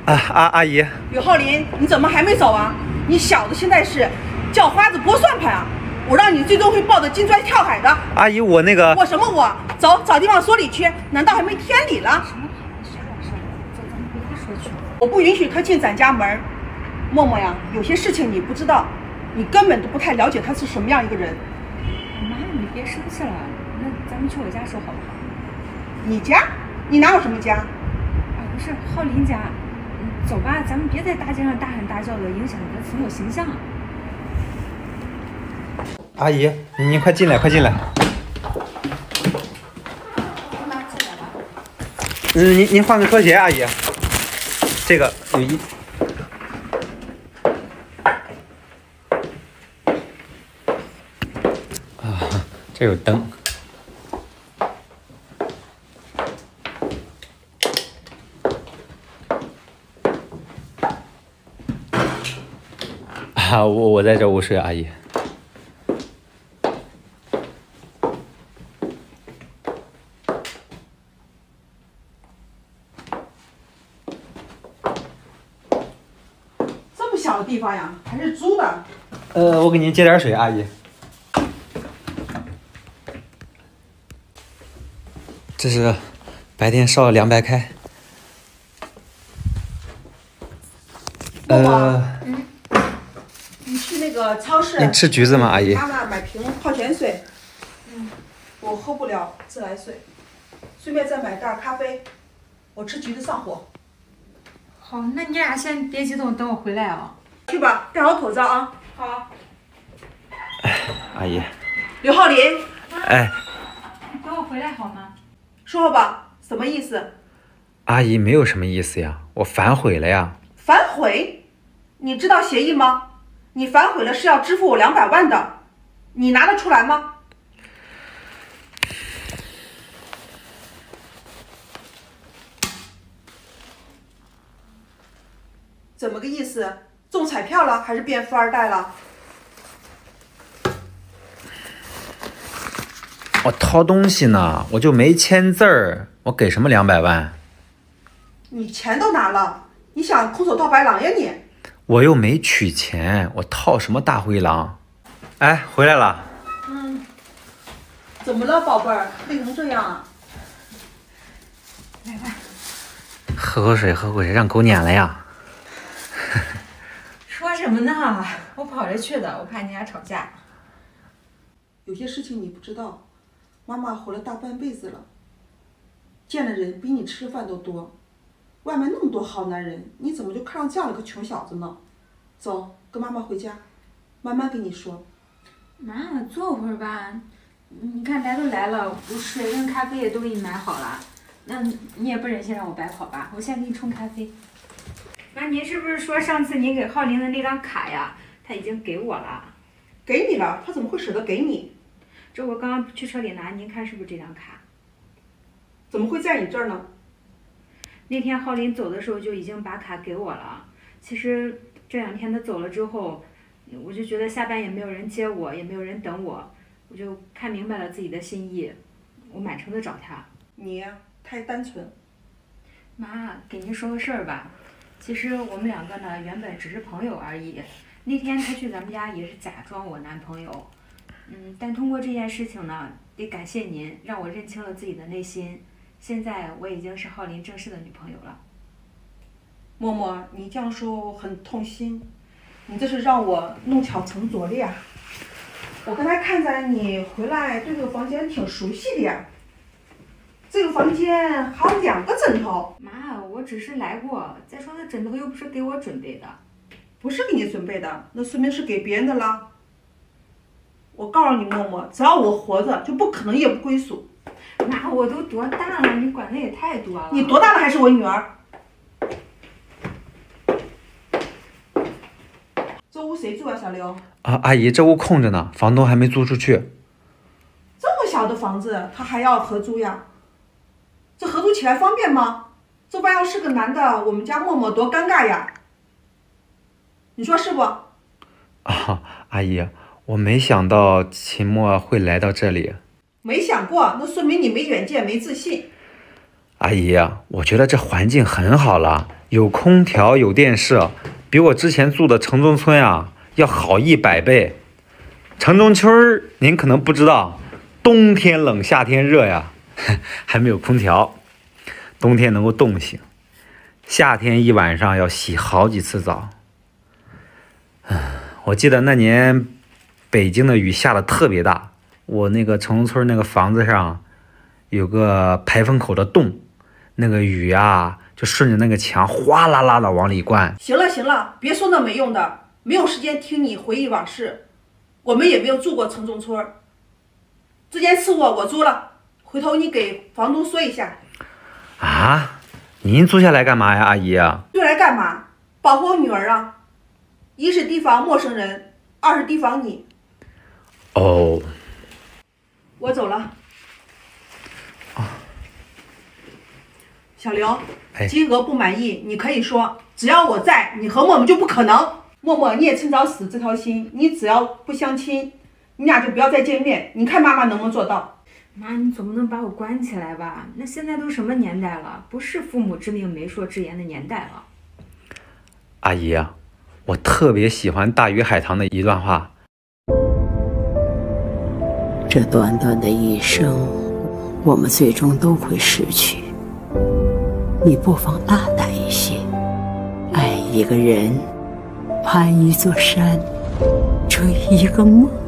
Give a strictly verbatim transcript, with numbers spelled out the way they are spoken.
啊阿阿姨， 刘浩林，你怎么还没走啊？你小子现在是叫花子拨算盘啊！我让你最终会抱着金砖跳海的。 阿姨，我那个我什么我？走，找地方说理去。难道还没天理了？ 什么啥点事儿？走，咱们回家说去。 我不允许他进咱家门。默默呀，有些事情你不知道，你根本都不太了解他是什么样一个人。 妈，你别生气了，那咱们去我家说好不好？ 你家？你哪有什么家？ 啊，不是浩林家。嗯，走吧，咱们别在大街上大喊大叫的，影响你的父母形象。 阿姨，您您快进来，快进来。 妈进来吧。 嗯，您您换个拖鞋，阿姨。这个有一。啊，这有灯。啊，我我在这屋睡，阿姨。 这么小的地方呀，还是租的？ 呃，我给您接点水，阿姨。这是白天烧了凉白开。呃， 嗯，你去那个超市。 您吃橘子吗，阿姨？ 妈妈买瓶矿泉水。嗯，我喝不了自来水。顺便再买袋咖啡。我吃橘子上火。 好，那你俩先别激动，等我回来啊。 去吧，戴好口罩啊。好。 哎，阿姨。 刘浩林。 哎。 你等我回来好吗？ 说吧，什么意思？ 阿姨没有什么意思呀，我反悔了呀。 反悔？你知道协议吗？你反悔了是要支付我两百万的，你拿得出来吗？怎么个意思？中彩票了还是变富二代了？ 我掏东西呢，我就没签字儿，我给什么两百万？ 你钱都拿了，你想空手套白狼呀你？ 我又没取钱，我套什么大灰狼？哎，回来了。 嗯。怎么了，宝贝儿？累成这样啊？ 来吧。 喝口水，喝口水，让狗撵了呀。 说什么呢？我跑着去的，我怕你俩吵架。 有些事情你不知道，妈妈活了大半辈子了，见的人比你吃的饭都多。外面那么多好男人，你怎么就看上这样的个穷小子呢？走，跟妈妈回家，慢慢跟你说。 妈，坐会儿吧。你看来都来了，我水跟咖啡也都给你买好了。那你也不忍心让我白跑吧？我先给你冲咖啡。妈，您是不是说上次您给浩林的那张卡呀？他已经给我了。 给你了？他怎么会舍得给你？ 这我刚刚去车里拿，您看是不是这张卡？ 怎么会在你这儿呢？ 那天浩林走的时候就已经把卡给我了。其实这两天他走了之后，我就觉得下班也没有人接我，也没有人等我，我就看明白了自己的心意，我满城的找他。 你太单纯。 妈，给您说个事儿吧。其实我们两个呢，原本只是朋友而已。那天他去咱们家也是假装我男朋友，嗯，但通过这件事情呢，得感谢您，让我认清了自己的内心。现在我已经是浩林正式的女朋友了。 默默，你这样说我很痛心，你这是让我弄巧成拙了呀。我刚才看在你回来对这个房间挺熟悉的呀。这个房间还有两个枕头。 妈，我只是来过，再说那枕头又不是给我准备的。 不是给你准备的，那说明是给别人的啦。我告诉你，默默，只要我活着，就不可能夜不归宿。 妈，我都多大了，你管的也太多了。 你多大了还是我女儿？这屋谁住啊，小刘？ 啊，阿姨，这屋空着呢，房东还没租出去。 这么小的房子，他还要合租呀？这合租起来方便吗？这万要是个男的，我们家默默多尴尬呀！你说是不？ 啊，阿姨，我没想到秦墨会来到这里。 没想过，那说明你没远见，没自信。 阿姨，我觉得这环境很好了， 有空调，有电视，比我之前住的城中村啊要好一百倍。城中村您可能不知道，冬天冷，夏天热呀，还没有空调，冬天能够冻醒，夏天一晚上要洗好几次澡。我记得那年北京的雨下的特别大，我那个城中村那个房子上有个排风口的洞，那个雨啊就顺着那个墙哗啦啦的往里灌。 行了行了，别说那没用的，没有时间听你回忆往事。我们也没有住过城中村，这间次卧我租了，回头你给房东说一下。 啊，您租下来干嘛呀，阿姨啊？ 租来干嘛？保护我女儿啊！一是提防陌生人，二是提防你。 哦， 我走了。小刘， 哎金额不满意你可以说，只要我在，你和默默就不可能。默默，你也趁早死这条心，你只要不相亲，你俩就不要再见面。你看妈妈能不能做到？ 妈，你总不能把我关起来吧？那现在都什么年代了，不是父母之命媒妁之言的年代了。 阿姨啊，我特别喜欢《大鱼海棠》的一段话。 这短短的一生，我们最终都会失去。你不妨大胆一些，爱一个人，攀一座山，追一个梦。